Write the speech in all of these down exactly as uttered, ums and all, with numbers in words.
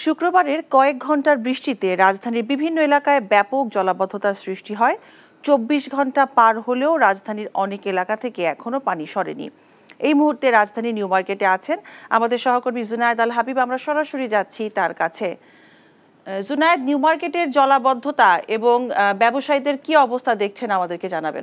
শুক্রবারের কয়েক ঘন্টার বৃষ্টিতে রাজধানীর বিভিন্ন এলাকায় ব্যাপক জলাবদ্ধতার সৃষ্টি হয়। চব্বিশ ঘন্টা পার হলেও রাজধানীর অনেক এলাকা থেকে এখনো পানি সরেনি। এই মুহূর্তে রাজধানী নিউ মার্কেটে আছেন আমাদের সহকর্মী জুনায়েদ আল হাবিব। আমরা সরাসরি যাচ্ছি তার কাছে। জুনায়েদ, নিউ মার্কেটের জলাবদ্ধতা এবং ব্যবসায়ীদের কি অবস্থা দেখছেন আমাদেরকে জানাবেন।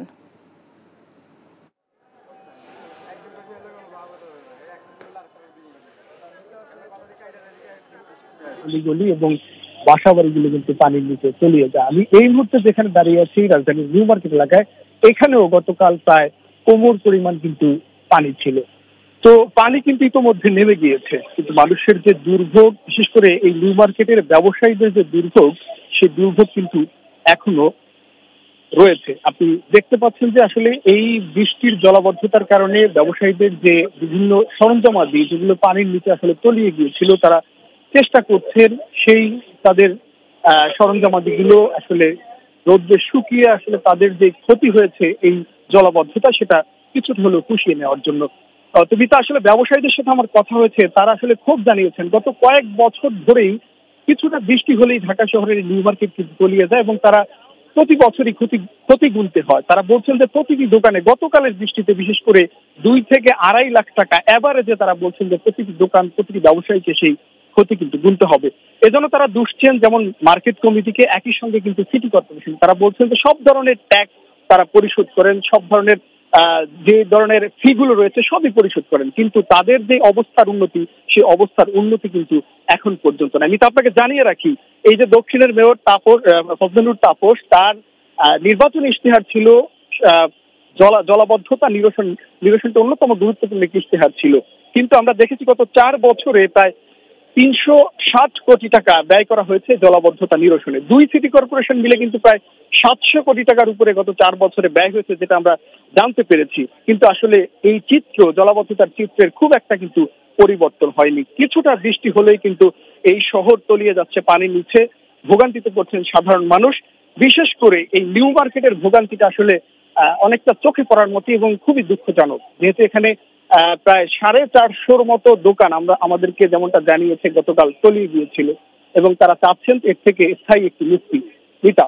গলি এবং বাসা বাড়িগুলো কিন্তু পানির নিচে তলিয়ে যায়। আমি এই মুহূর্তে যেখানে দাঁড়িয়ে আছি রাজধানীর নিউ মার্কেট এলাকায়, এখানেও গতকাল প্রায় কোমর পরিমাণ কিন্তু পানি ছিল। তো পানি কিন্তু ইতোমধ্যে নেমে গিয়েছে, কিন্তু মানুষের যে দুর্ভোগ, বিশেষ করে এই নিউ মার্কেটের ব্যবসায়ীদের যে দুর্ভোগ, সেই দুর্ভোগ কিন্তু এখনো রয়েছে। আপনি দেখতে পাচ্ছেন যে আসলে এই বৃষ্টির জলাবদ্ধতার কারণে ব্যবসায়ীদের যে বিভিন্ন সরঞ্জামাদি যেগুলো পানির নিচে আসলে তলিয়ে গিয়েছিল, তারা চেষ্টা করছেন সেই তাদের আহ সরঞ্জামাদিগুলো আসলে রোদ্রে শুকিয়ে আসলে তাদের যে ক্ষতি হয়েছে এই জলাবদ্ধতা, সেটা কিছুটা হলেও পুষিয়ে নেওয়ার জন্য। তুমি তো আসলে ব্যবসায়ীদের সাথে আমার কথা হয়েছে, তারা আসলে ক্ষোভ জানিয়েছেন গত কয়েক বছর ধরেই কিছুটা বৃষ্টি হলেই ঢাকা শহরের নিউ মার্কেট কিন্তু তলিয়ে যায় এবং তারা প্রতি বছরই ক্ষতি ক্ষতি গুনতে হয়। তারা বলছেন যে প্রতিটি দোকানে গতকালের বৃষ্টিতে বিশেষ করে দুই থেকে আড়াই লাখ টাকা এভারেজে তারা বলছেন যে প্রতিটি দোকান প্রতিটি ব্যবসায়ীকে সেই ক্ষতি কিন্তু গুনতে হবে। এজন্য তারা দুষছেন যেমন মার্কেট কমিটিকে, একই সঙ্গে কিন্তু সিটি কর্পোরেশন। তারা বলছেন যে সব ধরনের ট্যাক্স তারা পরিশোধ করেন, সব ধরনের আহ যে ধরনের ফি গুলো রয়েছে সবই পরিশোধ করেন, কিন্তু তাদের যে অবস্থার উন্নতি, সেই অবস্থার উন্নতি কিন্তু এখন পর্যন্ত না। আমি তো আপনাকে জানিয়ে রাখি, এই যে দক্ষিণের মেয়র তাপস ফজলুর তাপস, তার নির্বাচনী ইশতেহার ছিল জলা জলাবদ্ধতা নিরসন নিরসনটা অন্যতম গুরুত্বপূর্ণ একটি ইশতেহার ছিল, কিন্তু আমরা দেখেছি গত চার বছরে প্রায় তিনশো ষাট কোটি টাকা ব্যয় করা হয়েছে জলাবদ্ধতা নিরসনে। দুই সিটি কর্পোরেশন মিলে কিন্তু প্রায় সাতশো কোটি টাকার উপরে গত চার বছরে ব্যয় হয়েছে, যেটা আমরা জানতে পেরেছি। কিন্তু আসলে এই চিত্র, জলাবদ্ধতার চিত্রের খুব একটা কিন্তু পরিবর্তন হয়নি। কিছুটা বৃষ্টি হলেই কিন্তু এই শহর তলিয়ে যাচ্ছে পানির নিচে, ভোগান্তিতে পড়ছেন সাধারণ মানুষ। বিশেষ করে এই নিউ মার্কেটের ভোগান্তিটা আসলে আহ অনেকটা চোখে পড়ার মতো এবং খুবই দুঃখজনক, যেহেতু এখানে আহ প্রায় সাড়ে চারশোর মতো দোকান আমরা আমাদেরকে যেমনটা জানিয়েছে গতকাল তলিয়ে গিয়েছিল এবং তারা চাচ্ছেন এর থেকে স্থায়ী একটি মুক্তি। মিতা,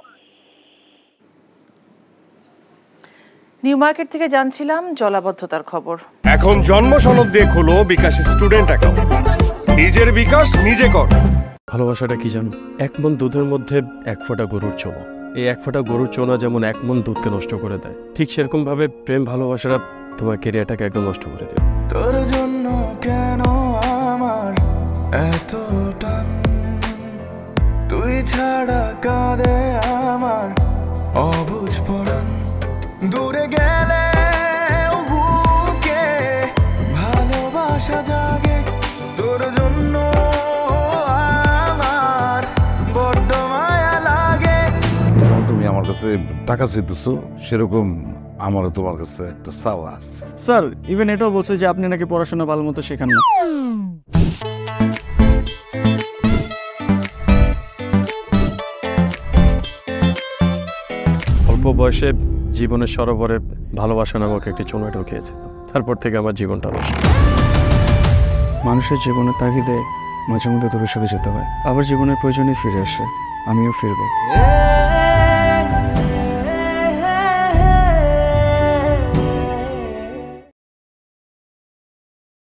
নিউ মার্কেট থেকে জানছিলাম জলাবদ্ধতার খবর। এখন জন্ম সনদ দিয়ে খোলো বিকাশ স্টুডেন্ট অ্যাকাউন্ট। নিজের বিকাশ নিজে কর। ভালোবাসাটা কি জানো? এক মন দুধের মধ্যে এক ফোঁটা গরুর চোনা। এই এক ফোঁটা গরুর চোনা যেমন এক মন দুধকে নষ্ট করে দেয়, ঠিক সেরকম ভাবে প্রেম ভালোবাসাটা তোমার ক্যারিয়ারটাকে একদম নষ্ট করে দেবে। তোর জন্য কেন আমার এত টান, তুই ছাড়া কাঁদে আমার অবুঝ পরাণ, দূরে গেলে বুকে ভালোবাসা জাগে, তোর জন্য আমার বড্ড মায়া লাগে। তুমি আমার কাছে টাকা চাইতেছো, সেরকম আমারও তোমার কাছে একটা চাওয়া আছে। স্যার ইভেন এটাও বলছে যে আপনি নাকি পড়াশোনা ভালো মতো শেখান না। অল্প বয়সে জীবনের সরোবরে ভালোবাসা নামক একটি চোনা ঢুকিয়েছে, তারপর থেকে আমার জীবনটা নষ্ট। মানুষের জীবনের তাগিদে মাঝে মধ্যে দূরে সরে যেতে হয়, আবার জীবনের প্রয়োজনে ফিরে আসে। আমিও ফিরবো।